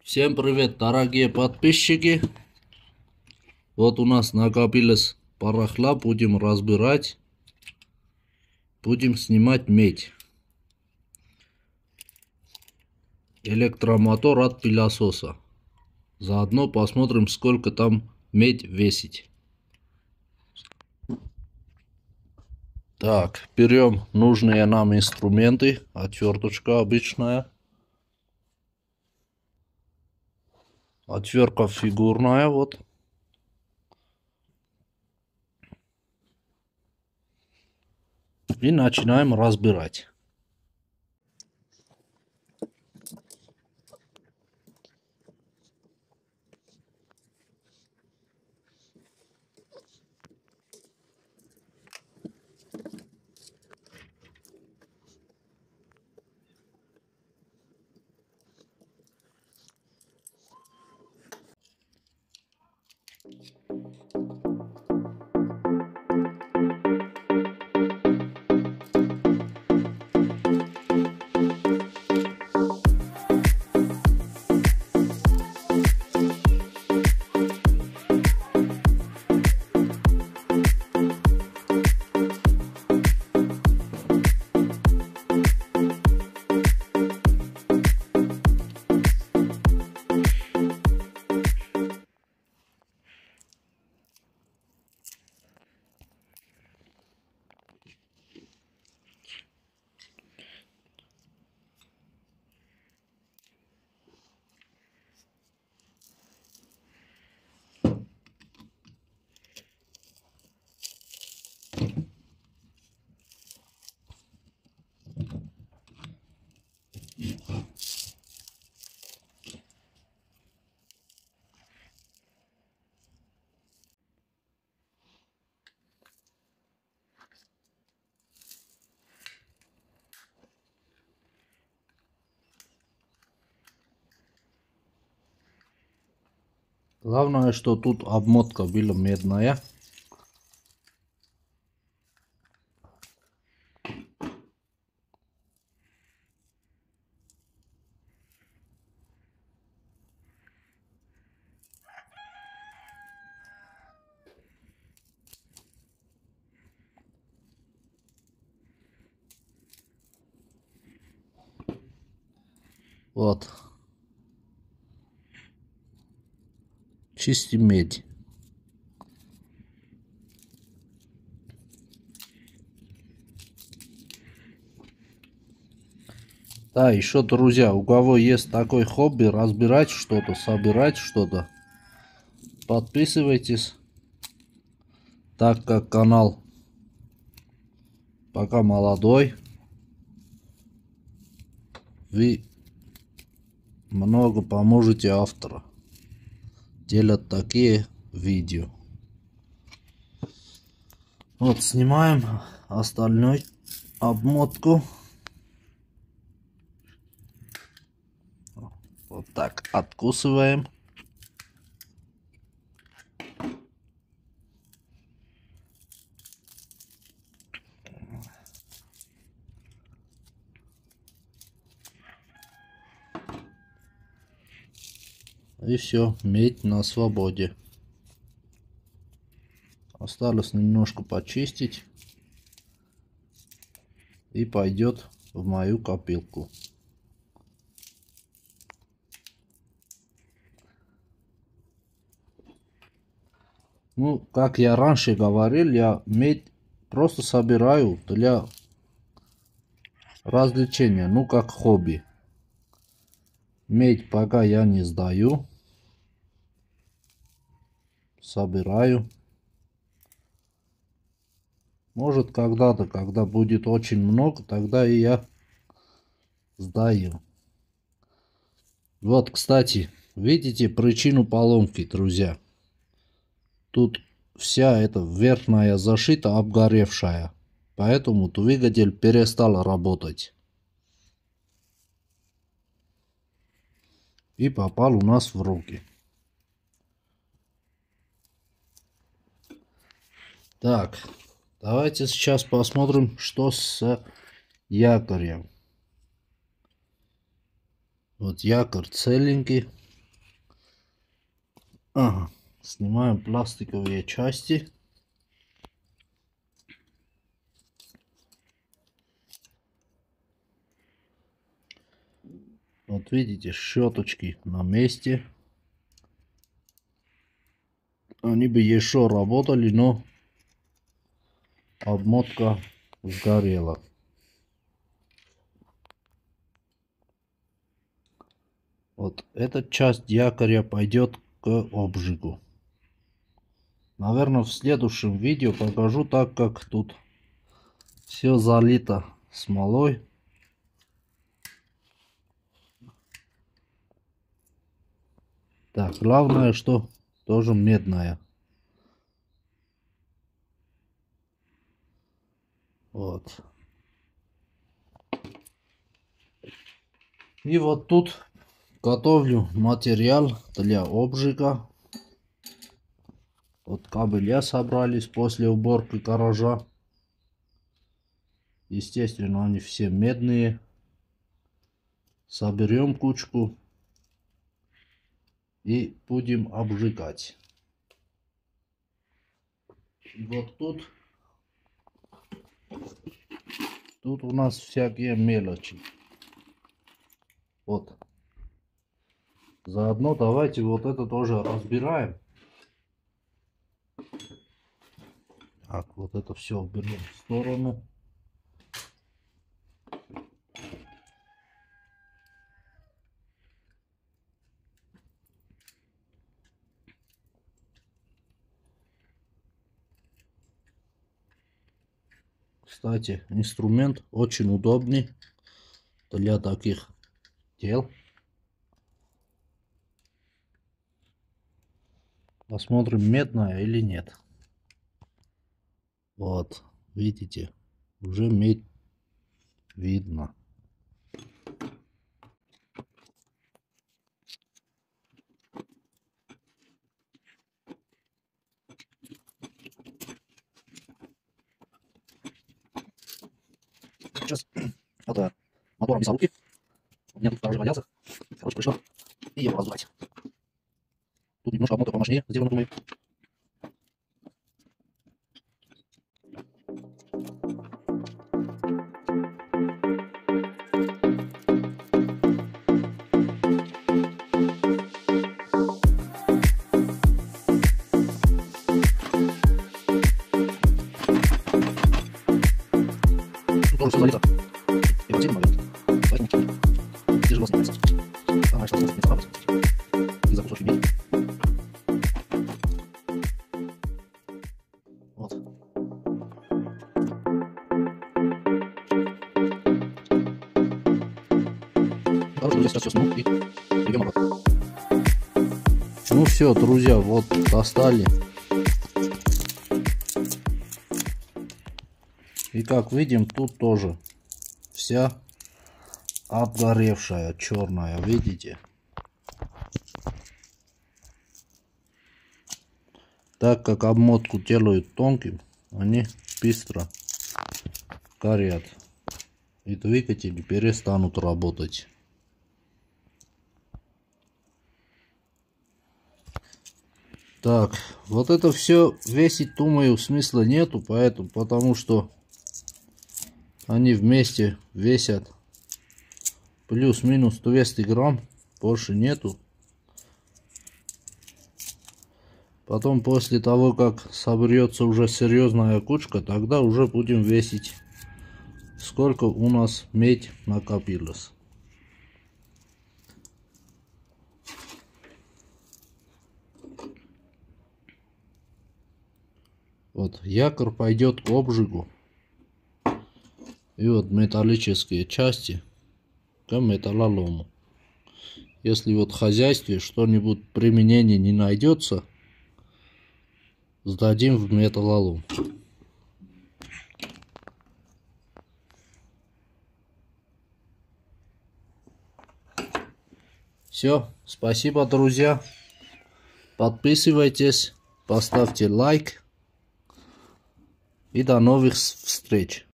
Всем привет, дорогие подписчики. Вот у нас накопилось барахла, будем разбирать. Будем снимать медь. Электромотор от пылесоса. Заодно посмотрим, сколько там медь весит. Так, берем нужные нам инструменты. Отверточка обычная. Отвертка фигурная, вот. И начинаем разбирать. Главное, что тут обмотка была медная. Вот. Чистим медь. Да, еще, друзья, у кого есть такой хобби, разбирать что-то, собирать что-то, подписывайтесь, так как канал пока молодой, вы много поможете автору делать такие видео. Вот, снимаем остальную обмотку. Вот так откусываем. И все, медь на свободе. Осталось немножко почистить. И пойдет в мою копилку. Ну, как я раньше говорил, я медь просто собираю для развлечения, ну как хобби. Медь пока я не сдаю. Собираю. Может когда-то, когда будет очень много, тогда и я сдаю. Вот, кстати, видите причину поломки, друзья? Тут вся эта верхняя защита обгоревшая. Поэтому двигатель перестал работать. И попал у нас в руки. Так, давайте сейчас посмотрим, что с якорем. Вот якорь целенький. Ага. Снимаем пластиковые части. Вот видите, щеточки на месте. Они бы еще работали, но обмотка сгорела. Вот эта часть якоря пойдет к обжигу. Наверное, в следующем видео покажу, так как тут все залито смолой. Так, главное, что тоже медная. Вот. И вот тут готовлю материал для обжига. Вот кабеля собрались после уборки гаража. Естественно, они все медные. Соберем кучку и будем обжигать. И вот тут у нас всякие мелочи. Вот. Заодно давайте вот это тоже разбираем. Так, вот это все уберем в сторону. Кстати, инструмент очень удобный для таких дел. Посмотрим, медная или нет. Вот, видите, уже медь видно. Сейчас это мотором мясорубки. У меня тут тоже валялся. Короче, пришло и его раздувать. Тут немножко обмотка помощнее сделано, думаю. Тут тоже все залито. И вот сильно момент. Поэтому тяжело снимается. Самое что не царапать. Из-за кусочки меди. Вот. Короче, друзья, сейчас все сниму и придем обратно. Ну все, друзья, вот достали. И как видим, тут тоже вся обгоревшая, черная, видите? Так как обмотку делают тонким, они быстро горят. И двигатели перестанут работать. Так, вот это все весить, думаю, смысла нету, потому что они вместе весят плюс-минус 200 грамм, больше нету. Потом, после того, как соберется уже серьезная кучка, тогда уже будем весить, сколько у нас медь накопилось. Вот, якорь пойдет к обжигу. И вот металлические части к металлолому. Если вот в хозяйстве что-нибудь применение не найдется, сдадим в металлолом. Все, спасибо, друзья. Подписывайтесь, поставьте лайк. И до новых встреч.